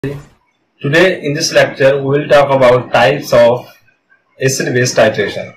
Today in this lecture we will talk about types of acid base titration.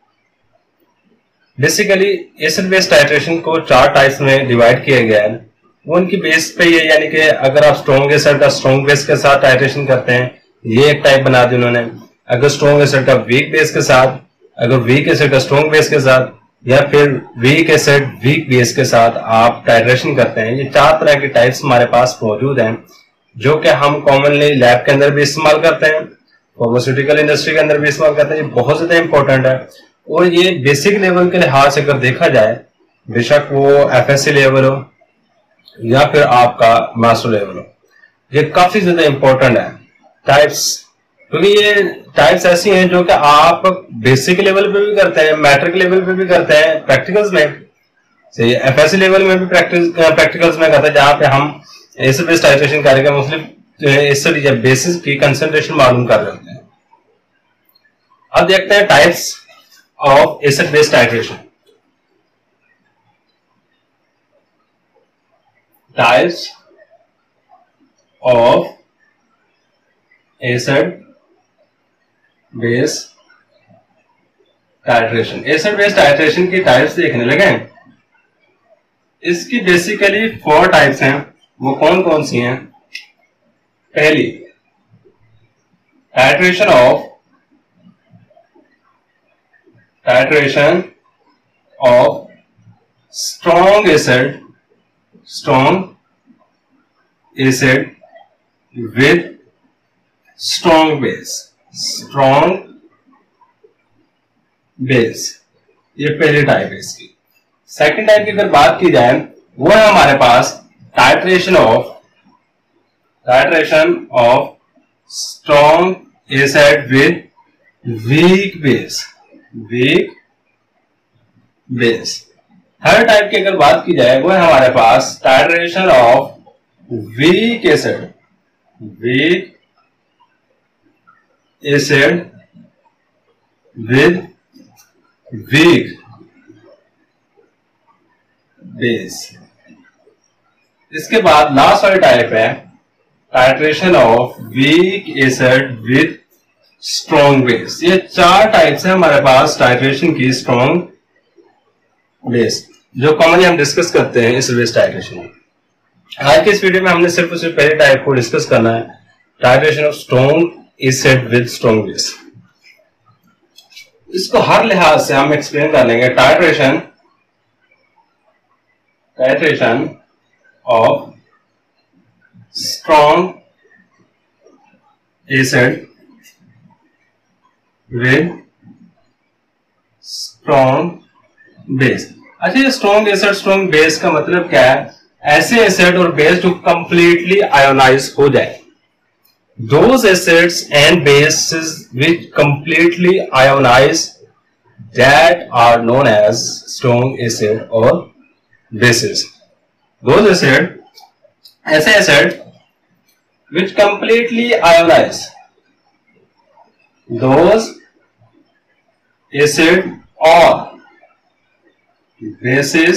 Basically acid base titration को चार types में divide किया गया है। वो उनकी बेस पे ये यानी कि अगर आप स्ट्रॉन्ग एसिड का स्ट्रॉन्ग बेस के साथ टाइट्रेशन करते हैं ये एक टाइप बना दी उन्होंने। अगर स्ट्रॉन्ग एसिड का वीक बेस के साथ, अगर वीक एसिड का स्ट्रॉन्ग बेस के साथ, या फिर वीक एसिड वीक बेस के साथ आप टाइट्रेशन करते हैं। ये चार तरह के टाइप्स हमारे पास मौजूद हैं जो कि हम कॉमनली लैब के अंदर भी इस्तेमाल करते हैं, फार्मास्यूटिकल इंडस्ट्री के अंदर भी इस्तेमाल करते हैं। ये बहुत ज्यादा इंपॉर्टेंट है और ये बेसिक लेवल के लिहाज से अगर देखा जाए, बेशक वो एफएससी लेवल हो या फिर आपका मास्टर लेवल हो, ये काफी ज्यादा इंपॉर्टेंट है टाइप्स, क्योंकि ये टाइप्स ऐसी हैं जो कि आप बेसिक लेवल पे भी करते हैं, मैट्रिक लेवल पे भी करते हैं, प्रैक्टिकल्स में एफएससी लेवल में भी प्रैक्टिकल्स में करते हैं, जहां पे हम एसिड बेस टाइट्रेशन करके मुस्लिम एसिड या बेसिस की कंसंट्रेशन मालूम कर रहे होते हैं। अब देखते हैं types of acid base titration. Types of acid base titration. Acid base titration की टाइप्स देखने लगे। इसकी बेसिकली 4 टाइप्स हैं। वो कौन कौन सी हैं? पहली, titration of strong acid with strong base, ये पहली टाइप है इसकी। सेकंड टाइप की अगर बात की जाए वो है हमारे पास titration of strong acid with weak base. Third type की अगर बात की जाए वो है हमारे पास titration of weak acid with weak base. इसके बाद लास्ट वाली टाइप है titration of weak acid with strong base. ये 4 टाइप्स है हमारे पास टाइट्रेशन की स्ट्रॉन्ग बेस, जो कॉमनली हम डिस्कस करते हैं एसिड बेस टाइट्रेशन में। आज के इस वीडियो में हमने सिर्फ और सिर्फ पहले टाइप को डिस्कस करना है, titration of strong acid with strong base. इसको हर लिहाज से हम एक्सप्लेन कर लेंगे। Titration of strong acid with strong base. अच्छा, ये स्ट्रॉन्ग एसिड स्ट्रॉन्ग बेस का मतलब क्या है? ऐसे एसिड और बेस जो कंप्लीटली आयोनाइज हो जाए। Those acids and bases which completely ionize that are known as strong acid और बेसिस। दोज एसिड, ऐसे acid which completely ionize, those acid or bases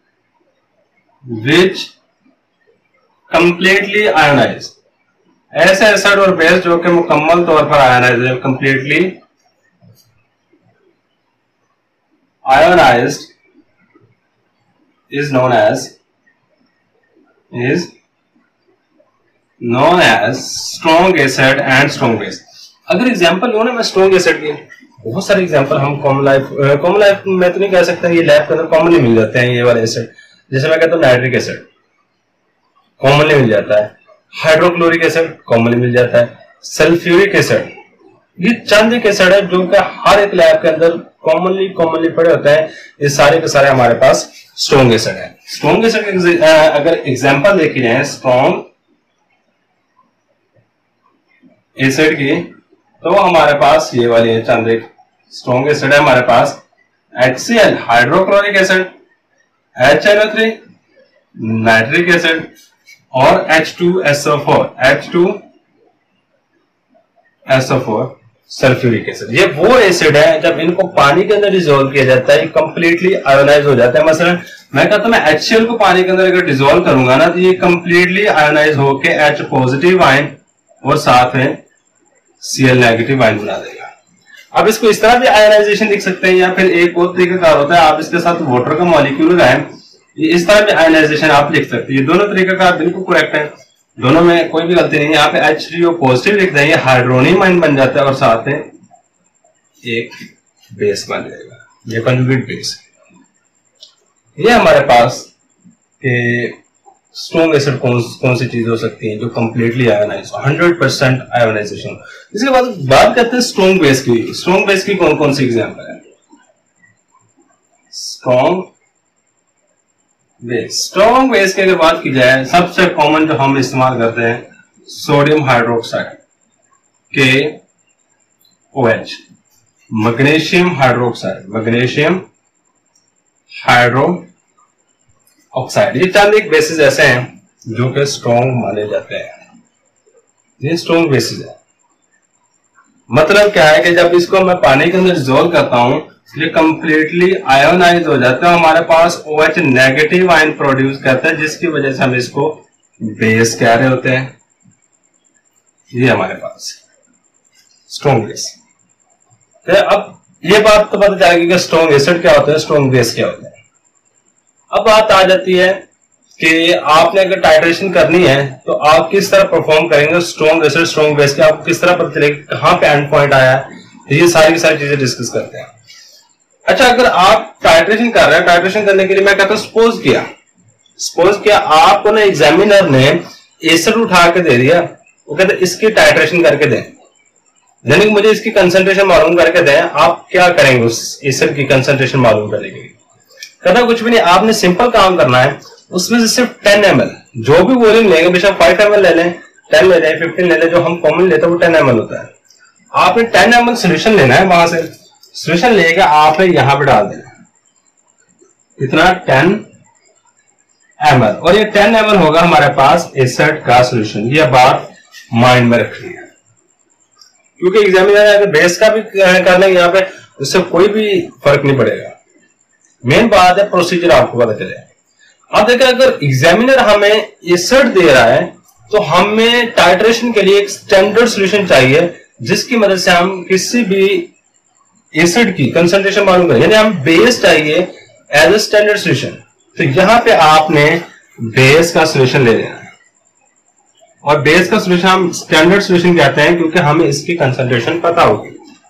which completely ionize। ऐसे acid और base जो कि मुकम्मल तौर पर आयोनाइज है, completely ionized, is known as strong acid and strong base। अगर एग्जांपल लो ना मैं स्ट्रॉन्ग एसिड की, बहुत सारे एग्जांपल हम कॉमन लाइफ में तो नहीं कह सकता, ये लैब के अंदर कॉमनली मिल जाते हैं ये वाले एसिड। जैसे मैं कहता हूँ नाइट्रिक एसिड कॉमनली मिल जाता है, हाइड्रोक्लोरिक एसिड कॉमनली मिल जाता है, सल्फ्यूरिक एसिड। ये चंद एक एसिड है जो कि हर एक लैब के अंदर कॉमनली पड़े होते हैं। ये सारे के सारे हमारे पास स्ट्रॉन्ग एसिड है। स्ट्रॉन्ग एसिड अगर एग्जाम्पल देखी जाए स्ट्रॉन्ग एसिड की, तो हमारे पास ये वाली चंद एक स्ट्रॉन्ग एसिड है हमारे पास। HCl hydrochloric acid, HNO3 nitric acid और H2SO4 सल्फ्यूरिक एसिड। ये वो एसिड है जब इनको पानी के अंदर डिसॉल्व किया जाता है कंप्लीटली आयोनाइज हो जाता है। मसलन मैं कहता हूं मैं HCl को पानी के अंदर अगर डिसॉल्व करूंगा ना तो ये कंप्लीटली आयोनाइज होके H पॉजिटिव आयन और साथ में Cl नेगेटिव आयन बना देगा। अब इसको इस तरह भी आयनाइजेशन लिख सकते हैं, या फिर एक और तरीका होता है, आप इसके साथ वाटर का मॉलिक्यूल लगाएं, ये इस तरह भी आयनाइजेशन आप लिख सकते हैं। ये दोनों तरीका का बिल्कुल करेक्ट है, दोनों में कोई भी गलती नहीं है। यहाँ पे H3O पॉजिटिव लिख दें, ये हाइड्रोनियम आयन बन जाता है और साथ में एक बेस बन जाएगा, ये कंजुगेट बेस। ये हमारे पास स्ट्रॉन्ग एसिड कौन सी चीज हो सकती है जो कंप्लीटली आयोनाइज, 100% आयोनाइजेशन। इसके बाद बात करते हैं स्ट्रॉन्ग बेस की। स्ट्रॉन्ग बेस की कौन कौन सी एग्जांपल है? स्ट्रॉन्ग बेस की अगर बात की जाए, सबसे कॉमन जो हम इस्तेमाल करते हैं sodium hydroxide KOH, magnesium hydroxide. ये चंद एक बेसिस ऐसे हैं जो कि स्ट्रॉन्ग माने जाते हैं, ये स्ट्रॉन्ग बेसिस है। मतलब क्या है कि जब इसको मैं पानी के अंदर डिसॉल्व करता हूं, ये कंप्लीटली आयोनाइज हो जाता है, हमारे पास OH नेगेटिव आयन प्रोड्यूस करता है, जिसकी वजह से हम इसको बेस कह रहे होते हैं। ये हमारे पास स्ट्रॉन्ग बेस। तो अब ये बात तो पता चलेगी कि स्ट्रॉन्ग एसिड क्या होता है, स्ट्रॉन्ग बेस क्या होता है। अब बात आ जाती है कि आपने अगर टाइट्रेशन करनी है तो आप किस तरह परफॉर्म करेंगे स्ट्रॉन्ग एसिड स्ट्रॉन्ग बेस के, आपको किस तरह पता चलेगा कहां पे एंड पॉइंट आया है, तो ये सारी की सारी चीजें डिस्कस करते हैं। अच्छा, अगर आप टाइट्रेशन कर रहे हैं, टाइट्रेशन करने के लिए मैं कहता हूं सपोज किया आपको ना एग्जामिनर ने एसिड उठा के दे दिया, वो कहते इसकी टाइट्रेशन करके दें, यानी कि मुझे इसकी कंसंट्रेशन मालूम करके दें। आप क्या करेंगे उस एसिड की कंसंट्रेशन मालूम करने के लिए? कहता कुछ भी नहीं, आपने सिंपल काम करना है, उसमें से सिर्फ 10 ml जो भी वॉल्यूम लेंगे, बेशक 5 ml ले लें, 10 ले लें, 15 ले लें, जो हम कॉमन लेते हैं वो 10 ml होता है। आपने 10 ml सोल्यूशन लेना है, वहां से सोल्यूशन लेके आपने यहां पे डाल देना, इतना 10 ml, और ये 10 ml होगा हमारे पास एसिड का सोल्यूशन। ये बात माइंड में रखनी है, क्योंकि एग्जामिनर अगर बेस का भी कर लेंगे यहाँ पे, उससे कोई भी फर्क नहीं पड़ेगा। मेन बात है प्रोसीजर आपको पता चले। अब देखिए, अगर एग्जामिनर हमें एसिड दे रहा है तो हमें टाइट्रेशन के लिए एक स्टैंडर्ड सॉल्यूशन चाहिए, जिसकी मदद से हम किसी भी एसिड की कंसंट्रेशन मालूम करें, यानी हम बेस चाहिए एज ए स्टैंडर्ड सॉल्यूशन। तो यहां पे आपने बेस का सॉल्यूशन ले लेना है, और बेस का सॉल्यूशन हम स्टैंडर्ड सॉल्यूशन कहते हैं क्योंकि हमें इसकी कंसंट्रेशन पता होगी।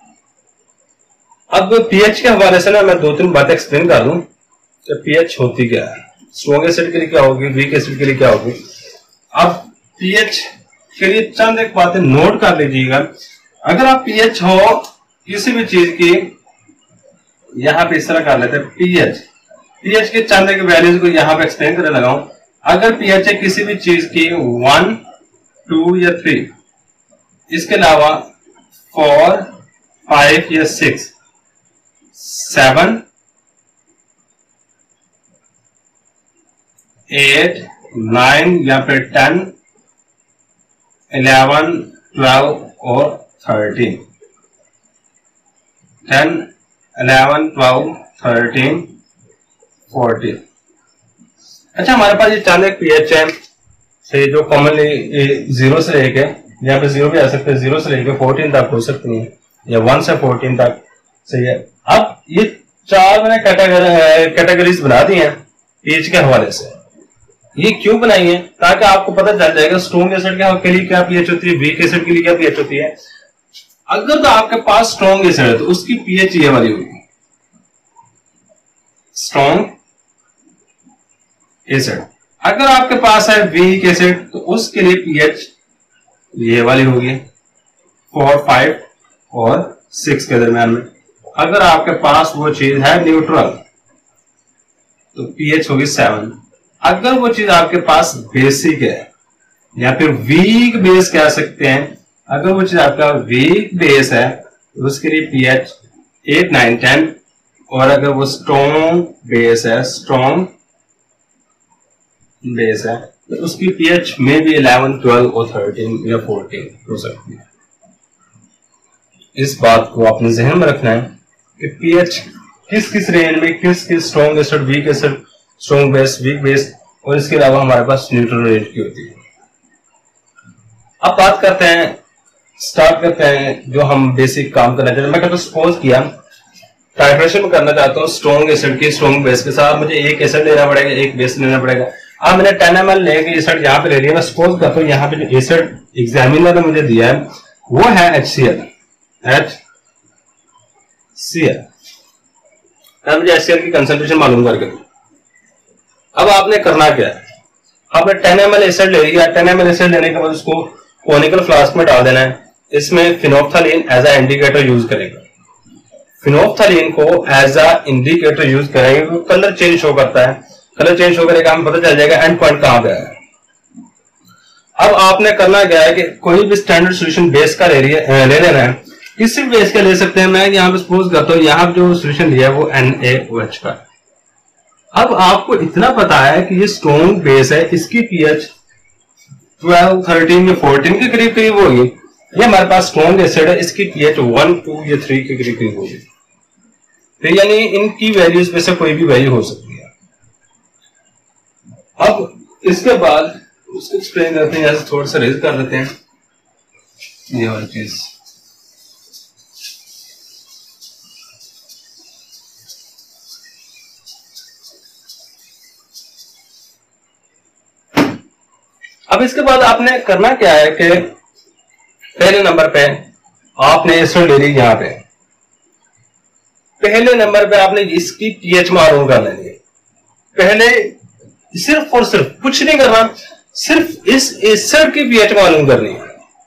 अब पीएच के हवाले से ना मैं 2-3 बातें एक्सप्लेन कर दूं कि पीएच होती क्या है, स्ट्रॉन्ग एसिड के लिए क्या होगी, वीक एसिड के लिए क्या होगी। अब पीएच के लिए चंद एक बातें नोट कर लीजिएगा। अगर आप पीएच हो किसी भी चीज की, यहां पे इस तरह कर लेते हैं पीएच के चंद एक वैल्यूज को यहां पे एक्सप्लेन करने लगा हूं। अगर पीएच है किसी भी चीज की 1, 2 या 3, इसके अलावा 4, 5 या 6, 7, 8, 9 या फिर 10, 11, 12 और 13, 10, 11, 12, 13, 14। अच्छा, हमारे पास ये चंद एक पीएच है से जो कॉमनली 0 से लेके, यहाँ पे 0 भी आ सकते हैं, 0 से लेके 14 तक हो सकती है, या 1 से 14 तक। सही है। अब ये 4 मैंने कैटेगरीज बना दी हैं पीएच के हवाले से। ये क्यों बनाई है? ताकि आपको पता चल जाएगा स्ट्रॉन्ग एसिड के लिए क्या पीएच होती है, वीक एसिड के लिए क्या पीएच होती है। अगर तो आपके पास स्ट्रॉन्ग एसिड है तो उसकी पीएच ये वाली होगी, स्ट्रॉन्ग एसिड। अगर आपके पास है वीक एसिड तो उसके लिए पीएच ये वाली होगी, 4, 5 और 6 के दरमियान में। अगर आपके पास वो चीज है न्यूट्रल तो पीएच होगी 7। अगर वो चीज आपके पास बेसिक है या फिर वीक बेस कह सकते हैं, अगर वो चीज आपका वीक बेस है तो उसके लिए पीएच 8, 9, 10। और अगर वो स्ट्रॉन्ग बेस है, स्ट्रॉन्ग बेस है तो उसकी पीएच में भी 11, 12 और 13 या 14 हो सकती है। इस बात को आपने जहन में रखना है कि पीएच किस किस रेंज में, किस किस strong acid, weak acid, strong base, weak base और इसके अलावा हमारे पास न्यूट्रल रेंज की होती है। अब बात करते हैं, स्टार्ट करते हैं जो हम बेसिक काम करना चाहते हैं। मैं कहता हूँ सपोज किया टाइट्रेशन करना चाहता हूँ स्ट्रॉन्ग एसिड की स्ट्रॉन्ग बेस के साथ, मुझे एक एसिड लेना पड़ेगा, एक बेस लेना पड़ेगा। अब मैंने 10 ml लेके एसिड यहाँ पे ले लिया। मैं सपोज करता हूँ यहाँ पे जो एसिड एग्जामिनर ने मुझे दिया है वो है HCl। अब मुझे HCl की कंसंट्रेशन मालूम करके दो। अब आपने करना क्या है, आपने 10 ml एसिड ले लिया। 10 ml एसिड लेने के बाद उसको कोनिकल फ्लास्क में डाल देना है। इसमें phenolphthalein as a indicator use करेगा। फिनोप्थलीन को एज अ इंडिकेटर यूज करेंगे तो कलर चेंज शो करता है। कलर चेंज शो करेगा, हमें पता चल जाएगा एंड पॉइंट कहां पे है। अब आपने करना क्या है कि कोई भी स्टैंडर्ड सोल्यूशन बेस का ले लेना है। किसी भी बेस का ले सकते हैं। मैं यहाँ पे सपोज करता हूँ यहाँ पे जो सोल्यूशन लिया है वो NaOH का। अब आपको इतना पता है कि ये स्ट्रॉन्ग बेस है, इसकी pH 12, 13 या 14 के करीब करीब होगी। ये हमारे पास स्ट्रॉन्ग एसिड है, इसकी pH 1, 2 या 3 के करीब करीब होगी। तो यानी इनकी वैल्यूज में से कोई भी वैल्यू हो सकती है। अब इसके बाद उसको एक्सप्लेन करते हैं, यहां से थोड़ा सा रेज कर देते हैं ये वाली चीज। अब इसके बाद आपने करना क्या है कि पहले नंबर पे आपने एसिड ले ली। यहां पे पहले नंबर पे आपने इसकी pH मालूम कर लेनी है। पहले सिर्फ और सिर्फ कुछ नहीं करना, सिर्फ इस एसिड की pH मालूम करनी है।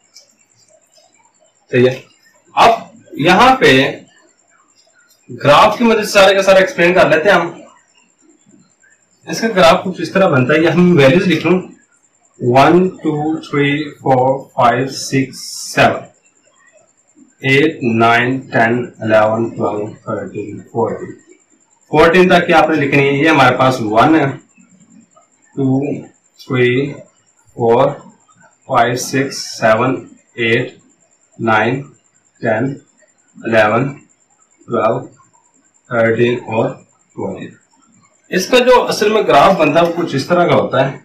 सही है। अब यहां पे ग्राफ की मदद से सारे का सारा एक्सप्लेन कर लेते हैं हम। इसका ग्राफ कुछ इस तरह बनता है, ये हम वैल्यूज लिख लूं 1, 2, 3, 4, 5, 6, 7, 8, 9, 10, 11, 12, 13, 14 14 तक की आपने लिखनी है। ये हमारे पास 1 है, 2, 3, 4, 5, 6, 7, 8, 9, 10, 11, 12, 13 और 14। इसका जो असल में ग्राफ बनता है वो कुछ इस तरह का होता है।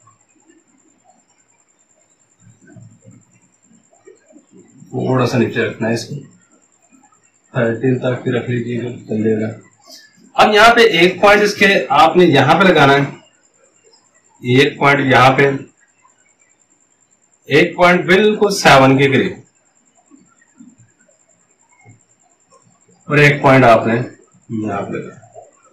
थोड़ा सा नीचे रखना है इसको, 13 तक भी रख लीजिएगा, चलेगा। अब यहाँ पे एक पॉइंट इसके आपने यहां पे लगाना है, एक पॉइंट यहां पे, एक पॉइंट बिल्कुल 7 के करीब, और एक पॉइंट आपने यहां पे लगाना।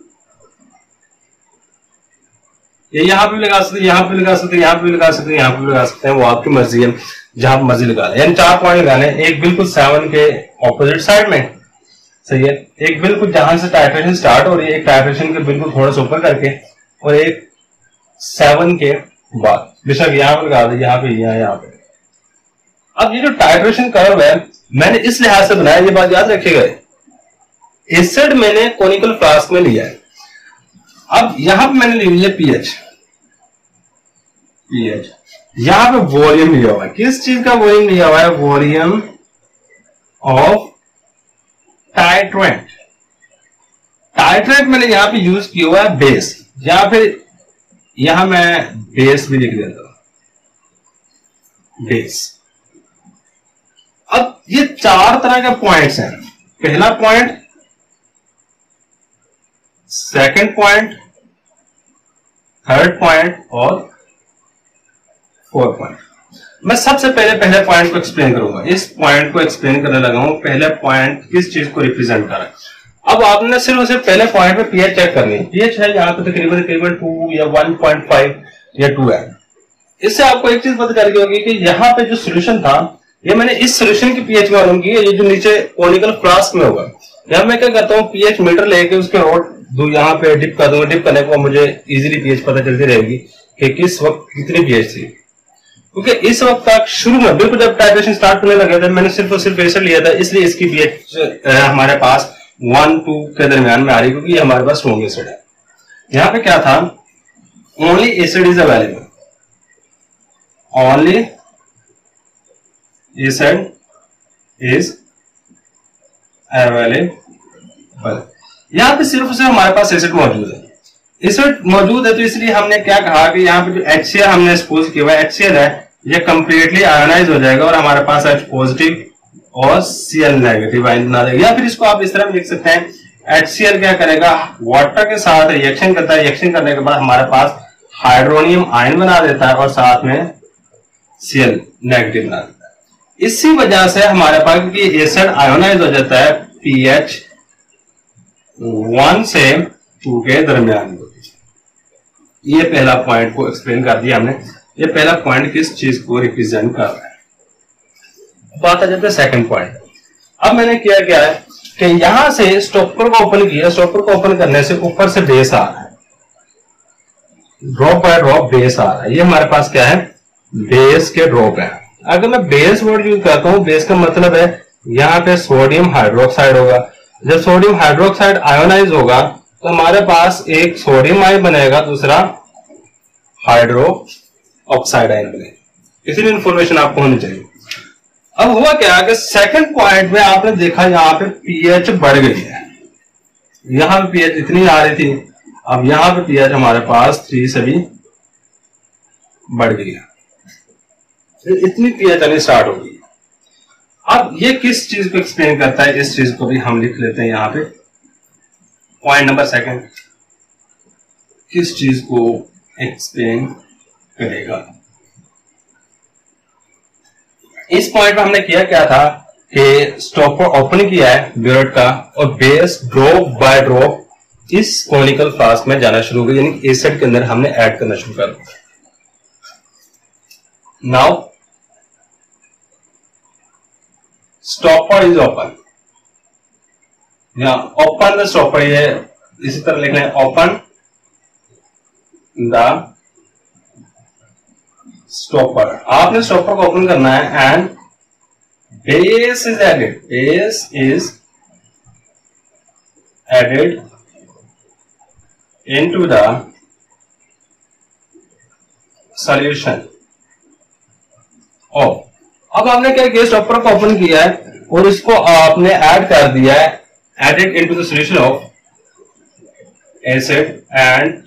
ये यहां पे भी लगा सकते, यहां पे लगा सकते, यहां पे लगा सकते, यहां पे लगा सकते हैं, वो आपकी मर्जी है, जहां मर्जी लगा लें। यानी 4 पॉइंट लगाने, एक बिल्कुल 7 के ऑपोजिट साइड में, सही है, एक बिल्कुल जहां से टाइट्रेशन स्टार्ट हो रही है, एक टाइट्रेशन के बिल्कुल थोड़ा सा ऊपर करके, और एक 7 के बाद। बेशक यहां पे लगा दे, यहाँ पे, यहाँ पे। अब ये जो टाइट्रेशन कर्व है मैंने इस लिहाज से बनाया, ये बात याद रखिएगा। एसिड मैंने कोनिकल फ्लास्क में लिया है। अब यहां पे मैंने ली है pH, यहां पे वॉल्यूम लिया हुआ है। किस चीज का वॉल्यूम लिया हुआ है? Volume of titrate. टाइट्रेट मैंने यहां पे यूज किया हुआ है बेस, या फिर यहां मैं बेस भी लिख देता हूं, बेस। अब ये 4 तरह के पॉइंट्स हैं। पहला point, second point, third point और फोर्थ पॉइंट। मैं सबसे पहले पॉइंट को एक्सप्लेन करूंगा। इस पॉइंट को एक्सप्लेन करने लगा हूं। पहले पॉइंट किस चीज को रिप्रेजेंट कर रहा है। अब आपने सिर्फ उसे पहले पॉइंट पे pH चेक करनी है। pH है यहाँ पे तकरीबन 2 या 1.5 या 2 है। इससे आपको एक चीज पता चल गई होगी कि यहाँ पे जो सोल्यूशन था, ये मैंने इस सोल्यूशन की pH मालूम की है। ये जो नीचे कोनिकल फ्लास्क में होगा, यहाँ मैं क्या करता हूँ, pH मीटर लेके उसके रोड यहाँ पे डिप कर दूंगा। डिप करने के बाद मुझे इजीली pH पता चलती रहेगी कि किस वक्त कितनी pH थी। क्योंकि इस वक्त तक शुरू में बिल्कुल जब टाइट्रेशन स्टार्ट करने लगे थे, मैंने सिर्फ और सिर्फ एसिड लिया था, इसलिए इसकी pH हमारे पास 1-2 के दरमियान में आ रही, क्योंकि हमारे पास स्ट्रॉन्ग एसिड है। यहाँ पे क्या था, only acid is available, only acid is available. यहाँ पे सिर्फ से हमारे पास एसिड मौजूद है। एसिड मौजूद है तो इसलिए हमने क्या कहा कि यहाँ पे जो HCl हमने सपोज किया हुआ है, HCl है, ये कंप्लीटली आयोनाइज हो जाएगा और हमारे पास H पॉजिटिव और Cl नेगेटिव आयन बना देगा। या फिर इसको आप इस तरह लिख सकते हैं, HCl क्या करेगा, वाटर के साथ रिएक्शन करता है, रिएक्शन करने के बाद हमारे पास हाइड्रोनियम आयन बना देता है और साथ में Cl नेगेटिव बना देता है। इसी वजह से हमारे पास क्योंकि एसिड आयोनाइज हो जाता है pH 1 से 2 के दरमियान। ये पहला पॉइंट को एक्सप्लेन कर दिया हमने। ये पहला पॉइंट किस चीज को रिप्रेजेंट कर रहा है। बात आ जाता है सेकंड पॉइंट। अब मैंने किया क्या है कि यहां से स्टॉपर को ओपन किया, स्टॉपर को ओपन करने से ऊपर से बेस आ रहा है, ड्रॉप बाय ड्रॉप बेस आ रहा है। ये हमारे पास क्या है, बेस के ड्रॉप है। अगर मैं बेस वर्ड यूज करता हूं, बेस का मतलब है यहाँ पे सोडियम हाइड्रोक्साइड होगा। जब सोडियम हाइड्रोक्साइड आयोनाइज होगा तो हमारे पास एक सोडियम आयन बनेगा, दूसरा हाइड्रो ऑक्साइड आयन बनेगा। इतनी इंफॉर्मेशन आपको होनी चाहिए। अब हुआ क्या कि सेकंड पॉइंट में आपने देखा यहाँ पे पीएच बढ़ गई है। यहां पे पीएच इतनी आ रही थी, अब यहां पे पीएच हमारे पास 3 से भी बढ़ गई है, इतनी पीएच आनी स्टार्ट हो गई। अब ये किस चीज को एक्सप्लेन करता है, इस चीज को भी हम लिख लेते हैं यहां पे। पॉइंट नंबर सेकंड किस चीज को एक्सप्लेन करेगा। इस पॉइंट में हमने किया क्या था कि स्टॉपर ओपन किया है ब्यूरेट का और बेस ड्रॉप बाय ड्रॉप इस कॉनिकल फ्लास्क में जाना शुरू हो गया, यानी एसिड के अंदर हमने ऐड करना शुरू कर दिया। Now stopper is open, open the stopper, ये इसी तरह लिखना है, ओपन द स्टॉपर। आपने स्टॉपर को ओपन करना है and base is added, base is added into the solution. अब आपने क्या किया, स्टॉपर को ओपन किया है और इसको आपने ऐड कर दिया है, added into the solution of acid and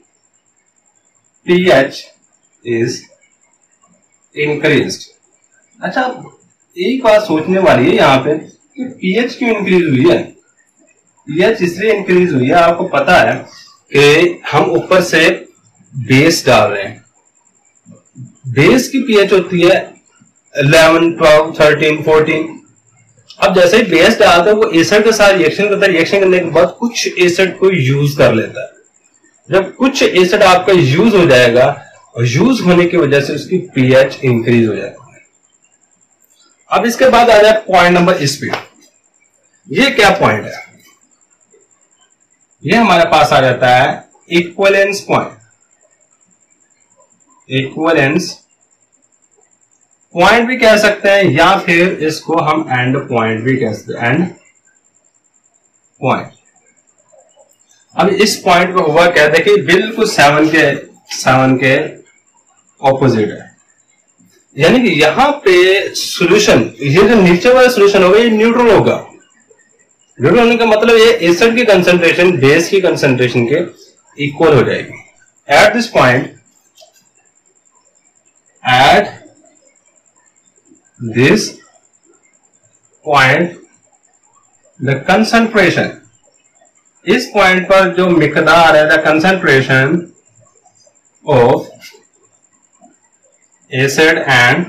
pH is increased. अच्छा, एक बात सोचने वाली है यहां पे कि pH क्यों इंक्रीज हुई है। pH इसलिए इंक्रीज हुई है, आपको पता है कि हम ऊपर से बेस डाल रहे हैं। बेस की pH होती है 11, 12, 13, 14। अब जैसे ही बेस डालते हैं वो एसिड के साथ रिएक्शन करता है, रिएक्शन करने के बाद कुछ एसिड को यूज कर लेता है। जब कुछ एसिड आपका यूज हो जाएगा और यूज होने की वजह से उसकी pH इंक्रीज हो जाती है। अब इसके बाद आ जाए पॉइंट नंबर इस पे। ये क्या पॉइंट है, ये हमारे पास आ जाता है इक्विवेलेंस पॉइंट। इक्विवेलेंस पॉइंट भी कह सकते हैं या फिर इसको हम एंड पॉइंट भी कह सकते हैं, एंड पॉइंट। अब इस पॉइंट पे हुआ क्या, देखिए बिल्कुल 7 के ऑपोजिट है, यानी कि यहां पे सॉल्यूशन, ये जो नीचे वाला सॉल्यूशन होगा ये न्यूट्रल होगा। न्यूट्रल होने का मतलब ये एसिड की कंसंट्रेशन बेस की कंसंट्रेशन के इक्वल हो जाएगी। At this point, at this point the concentration, इस पॉइंट पर जो मिकदार है, the concentration of acid and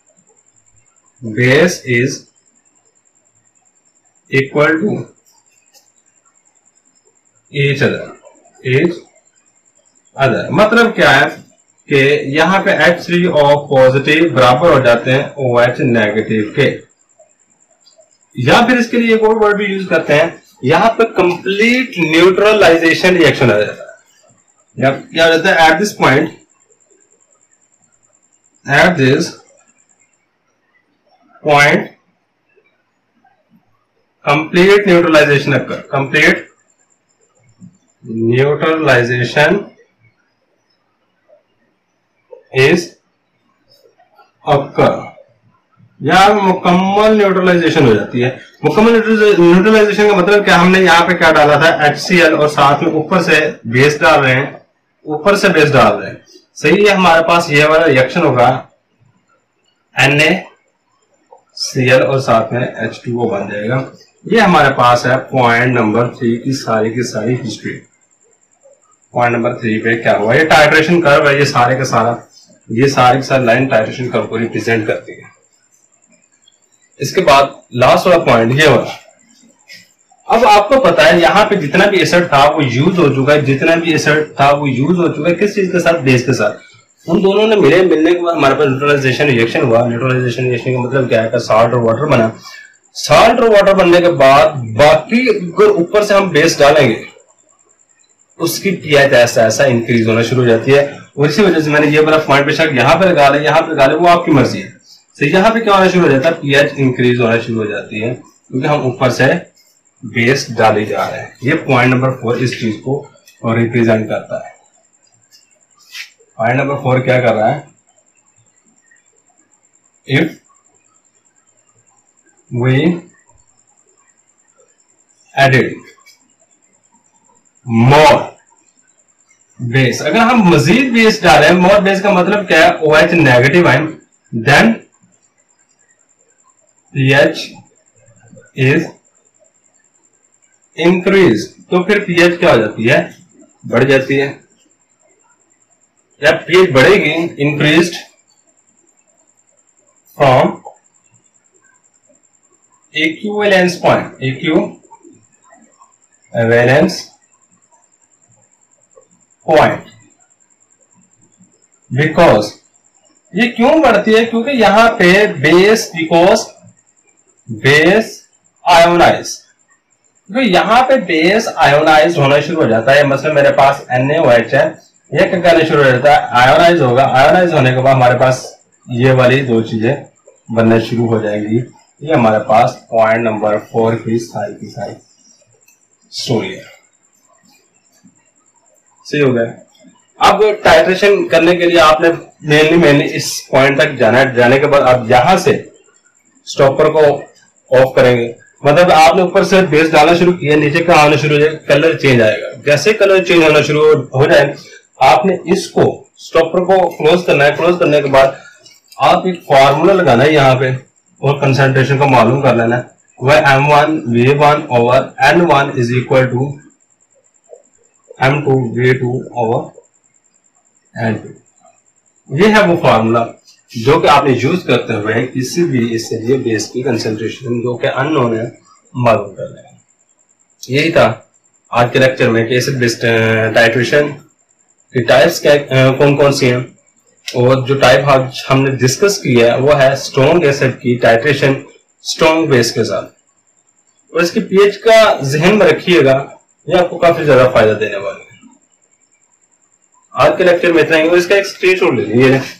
base is equal to each other. मतलब क्या है कि यहां पे H3O पॉजिटिव बराबर हो जाते हैं OH नेगेटिव के। या फिर इसके लिए एक और वर्ड भी यूज करते हैं, यहां पे कंप्लीट न्यूट्रलाइजेशन रिएक्शन आ जाता है। क्या हो जाता है, at this point, at this point complete neutralization occur, complete neutralization is occur. यहां मुकम्मल न्यूट्रलाइजेशन हो जाती है। मुकम्मल न्यूट्रलाइजेशन का मतलब क्या, हमने यहाँ पे क्या डाला था, HCl, और साथ में ऊपर से बेस डाल रहे हैं, ऊपर से बेस डाल रहे हैं। सही है, हमारे पास ये वाला रिएक्शन होगा NaCl और साथ में H2O बन जाएगा। ये हमारे पास है पॉइंट नंबर 3 की सारी हिस्ट्री। पॉइंट नंबर 3 पे क्या हुआ, ये टाइट्रेशन कर्व है, ये सारी की सारी लाइन टाइट्रेशन कर्व को रिप्रेजेंट करती है। इसके बाद लास्ट वाला पॉइंट ये हुआ। अब आपको पता है यहाँ पे जितना भी एसिड था वो यूज हो चुका है, किस चीज के साथ, बेस के साथ। उन दोनों ने मिलने के बाद हमारे पास न्यूट्रलाइजेशन रिएक्शन हुआ। न्यूट्रलाइजेशन रिएक्शन का मतलब क्या है, साल्ट और वाटर बना। साल्ट और वाटर बनने के बाद बाकी ऊपर से हम बेस डालेंगे, उसकी पीएच ऐसा इंक्रीज होना शुरू हो जाती है। और इसी वजह से मैंने ये वाला पॉइंट बेशक यहाँ पे लगा ले, वो आपकी मर्जी है। तो यहाँ पे क्या होना शुरू हो जाता है, पीएच इंक्रीज होना शुरू हो जाती है, क्योंकि हम ऊपर से बेस डाले जा रहे हैं। ये पॉइंट नंबर 4 इस चीज को रिप्रेजेंट करता है। पॉइंट नंबर 4 क्या कर रहा है, if we added more base, अगर हम मजीद बेस डालें, मोर बेस का मतलब क्या है, OH negative ion, then pH is increase. तो फिर pH क्या हो जाती है, बढ़ जाती है। या pH बढ़ेगी, increased from equivalence point, because ये क्यों बढ़ती है, क्योंकि यहां पे बेस आयोनाइज, क्योंकि यहाँ पे बेस आयोनाइज होना शुरू हो जाता है। मतलब मेरे पास NaOH है, ये क्या करना शुरू हो जाता है, आयोनाइज होगा। आयोनाइज होने के बाद हमारे पास ये वाली दो चीजें बनना शुरू हो जाएंगी। ये हमारे पास पॉइंट नंबर 4 की सारी स्टोरी है। सही हो गया। अब टाइट्रेशन करने के लिए आपने मेनली इस पॉइंट तक जाने के बाद आप यहां से स्टॉपर को ऑफ करेंगे। मतलब आपने ऊपर से बेस डालना शुरू किया, नीचे का आना शुरू हो जाएगा, कलर चेंज आएगा। जैसे कलर चेंज होना शुरू हो जाए, आपने इसको स्टॉपर को क्लोज करना है। क्लोज करने के बाद आप एक फॉर्मूला लगाना है यहाँ पे और कंसंट्रेशन को मालूम कर लेना है। वह M1 V1 over N1 is equal to M2 V2 over N2। ये है वो फॉर्मूला जो कि आपने यूज करते हुए किसी भी इससे लिए बेस की कंसंट्रेशन जो कि अननोन है मालूम कर लें। यही था आज के लेक्चर में कि एसिड बेस टाइट्रेशन की टाइप्स कौन कौन सी हैं, और जो टाइप आज हमने डिस्कस किया है वो है स्ट्रॉन्ग एसिड की टाइट्रेशन स्ट्रॉन्ग बेस के साथ। और इसकी पीएच का जहन में रखिएगा, ये आपको काफी ज्यादा फायदा देने वाला है। आज के लेक्चर में इतना ही, और इसका एक स्क्रीनशॉट ले लीजिए।